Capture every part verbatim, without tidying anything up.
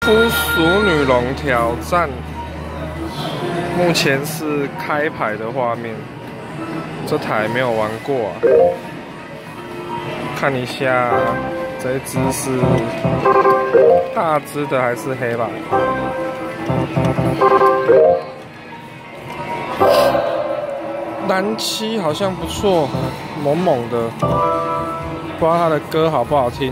夫淑女龙挑战，目前是开牌的画面，这台没有玩过啊。看一下，这只是大只的还是黑吧？蓝漆好像不错，猛猛的，不知道他的歌好不好听。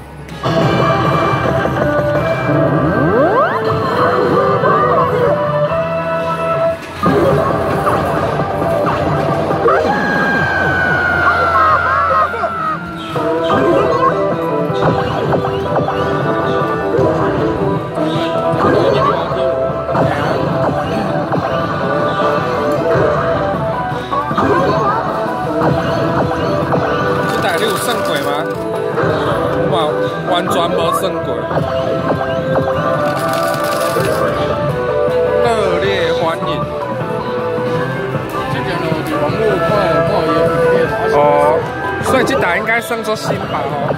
你有算过吗？我完全无算过。热烈欢迎！ 这边呢，网络看看伊的影片。 哦，所以这台应该算作新吧？哦，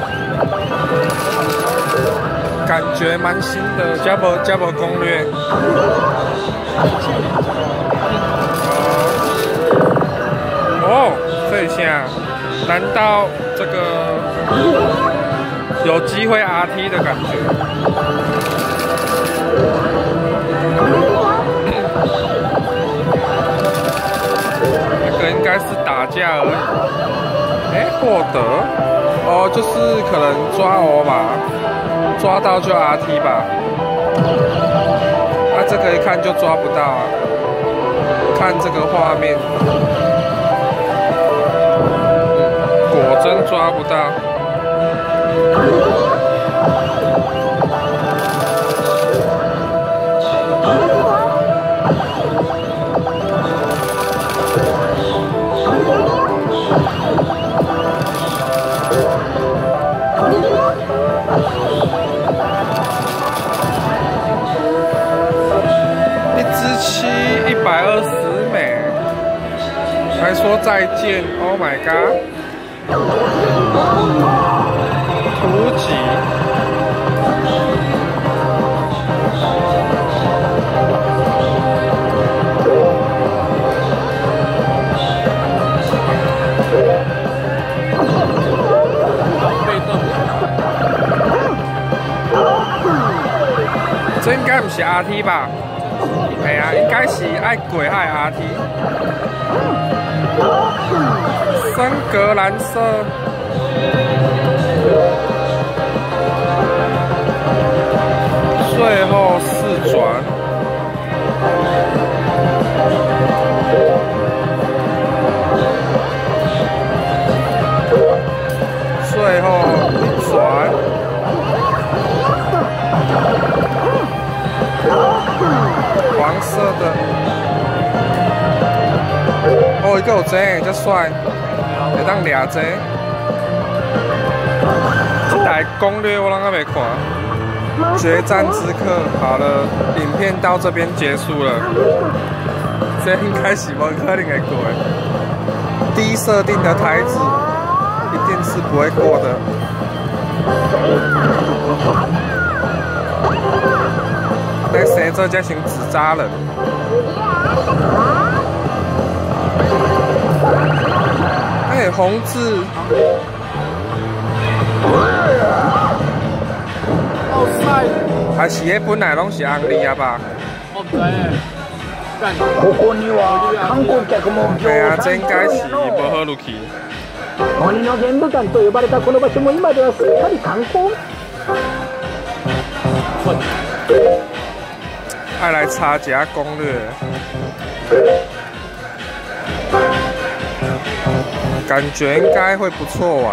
感觉蛮新的，加无加无攻略。哦，这一下。难道这个有机会 R T 的感觉？那个应该是打架而已。哎，获得哦，就是可能抓我吧，抓到就 R T 吧。那、啊、这个一看就抓不到啊，看这个画面。果真抓不到。一只七一百二十美，还说再见 ，Oh my god！ 图集，这应该不是 R T 吧？哎呀，应该是爱鬼爱 R T。深格蓝色。最后四转，最后一转，黄色的，哦，一个有这个帅，会当掠这。这台攻略我啷个没看？决战之刻，好了，影片到这边结束了。这应该是无可能会过的，低设定的台子一定是不会过的。那谁这才成纸扎人？哎，红字。还是迄本来拢是红字啊吧？我唔知诶。ここには観光客も行列が全開始無好入去。鬼の玄武館と呼ばれたこの場所も今ではすっかり観光。爱来查一下攻略，感觉应该会不错玩。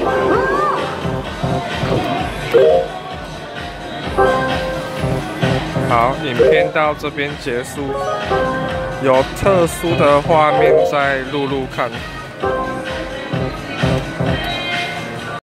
好，影片到这边结束。有特殊的画面再录录看。